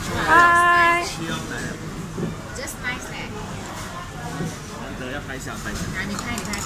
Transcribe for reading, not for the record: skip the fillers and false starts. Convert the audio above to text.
嗨。 Just nice 嘞。 要拍下，拍下。 来，你拍，你拍。